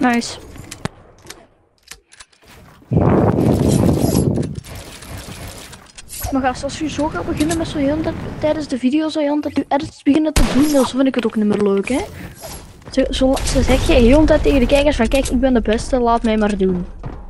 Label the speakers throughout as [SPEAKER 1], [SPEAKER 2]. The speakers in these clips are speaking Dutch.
[SPEAKER 1] Nice. Maar gast, als je zo gaat beginnen met zo heel tijdens de video zo heel dat je edits beginnen te doen, dan vind ik het ook niet meer leuk, hè. Zo zeg je heel de tijd tegen de kijkers van kijk, ik ben de beste, laat mij maar doen.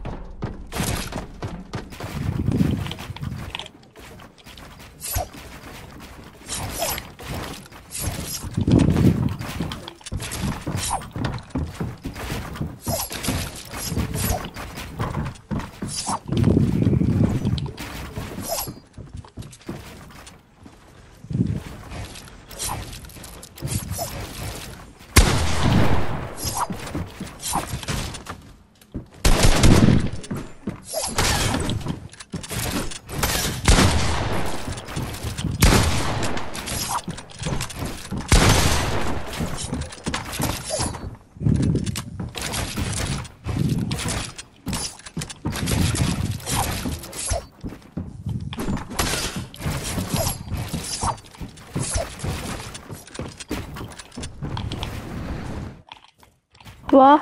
[SPEAKER 1] Wat?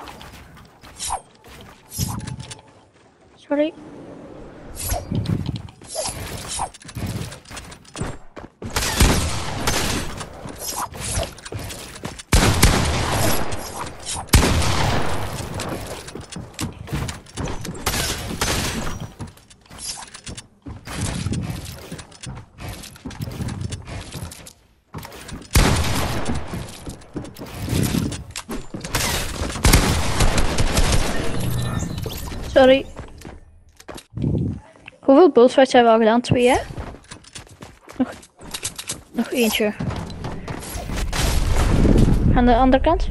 [SPEAKER 1] Sorry. Sorry. Hoeveel bullfights hebben we al gedaan? 2, hè? Nog eentje. Aan de andere kant.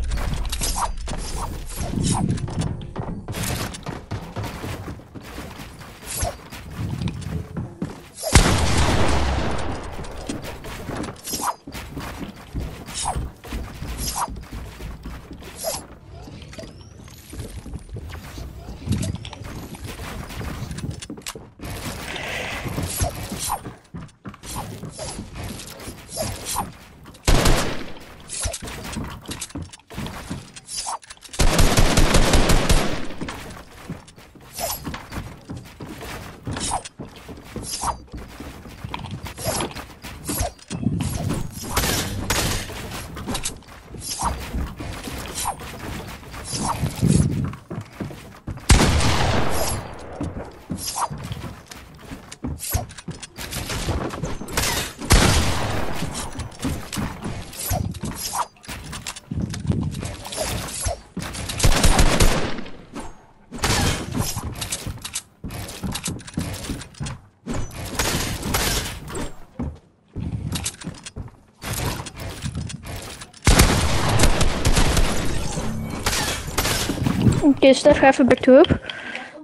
[SPEAKER 1] Oké, Stef, ga even back to up.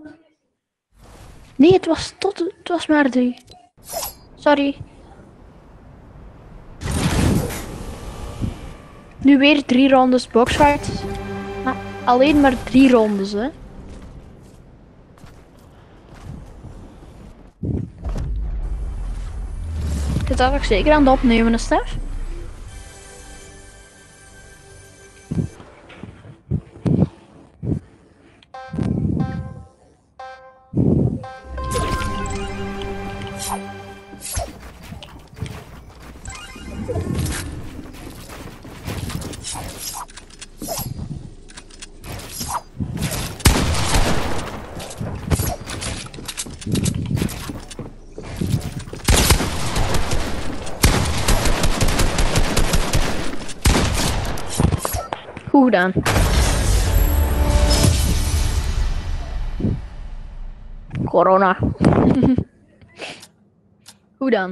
[SPEAKER 1] Nee, het was maar 3. Sorry. Nu weer 3 rondes boxfight. Maar alleen maar 3 rondes, hè. Je dat ook zeker aan het opnemen, hè, Stef? Goed gedaan. Corona. Goed dan.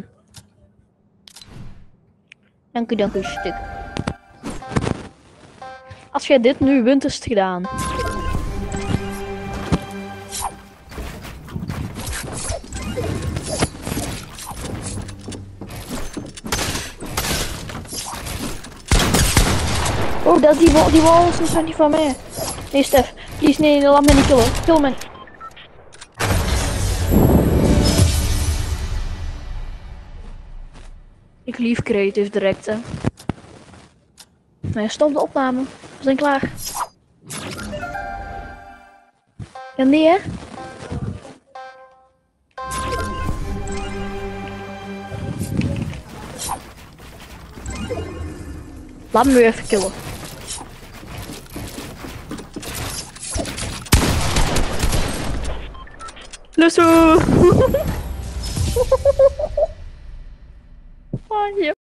[SPEAKER 1] Dank u, stuk. Als jij dit nu wint, is het gedaan. Oh, dat die wall is niet van mij. Nee, Stef. Please, nee, laat me niet killen. Kill me. Ik lief creative direct, hè. Nee, stop de opname. We zijn klaar. Ja, nee, hè? Laat me nu even killen. Lusso! Oh, ja.